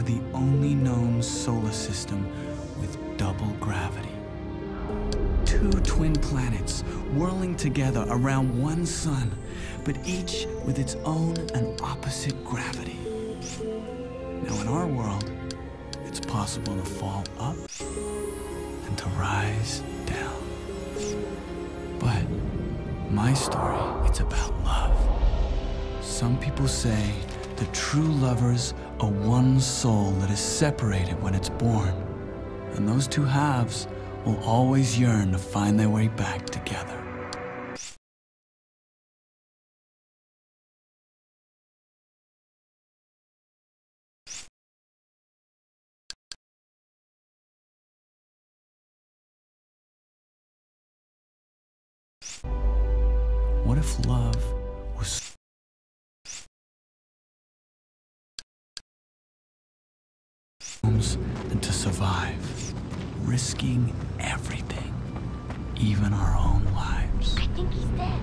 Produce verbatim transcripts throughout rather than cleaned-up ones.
the only known solar system with double gravity. Two twin planets whirling together around one sun, but each with its own and opposite gravity. Now in our world, it's possible to fall up and to rise down. But my story, it's about love. Some people say that true lovers are one soul that is separated when it's born, and those two halves will always yearn to find their way back together. What if love was and to survive, risking everything, even our own lives? I think he's dead.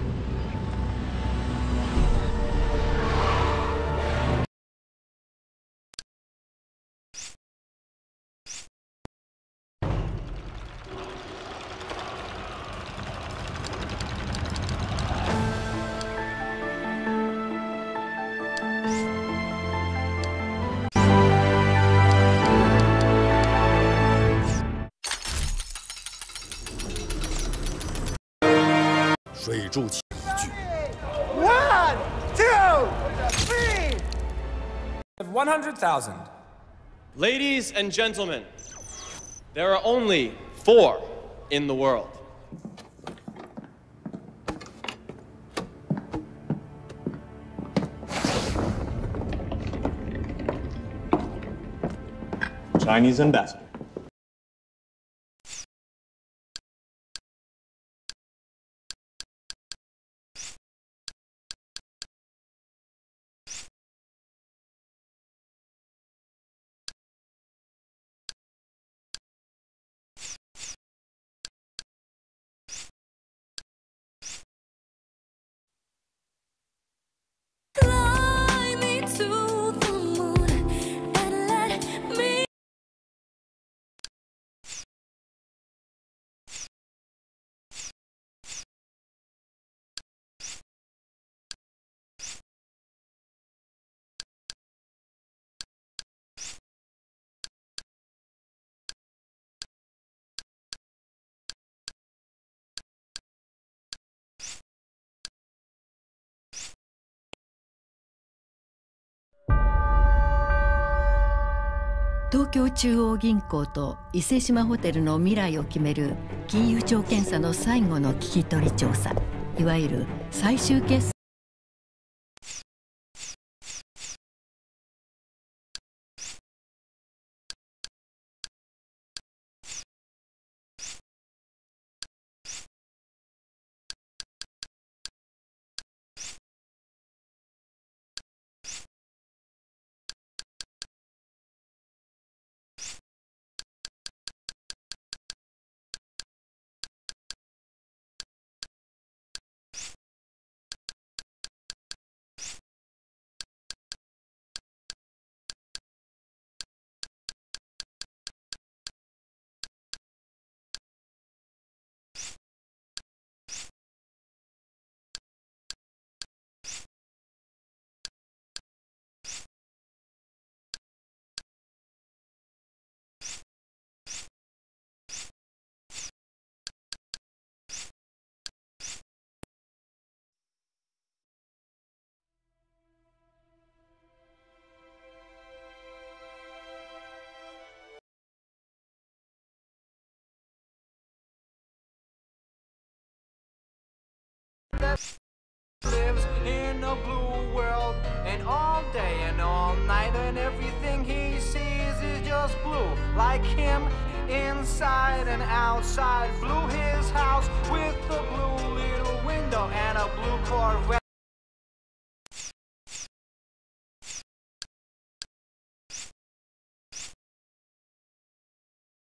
One, two, three. one hundred thousand. Ladies and gentlemen, there are only four in the world. Chinese ambassador. Fly me to the moon and let me. 東京中央銀行と伊勢志摩ホテルの未来を決める金融庁検査の最後の聞き取り調査、いわゆる最終決算。 Lives in a blue world, and all day and all night, and everything he sees is just blue. Like him, inside and outside. Blue his house with a blue little window and a blue Corvette.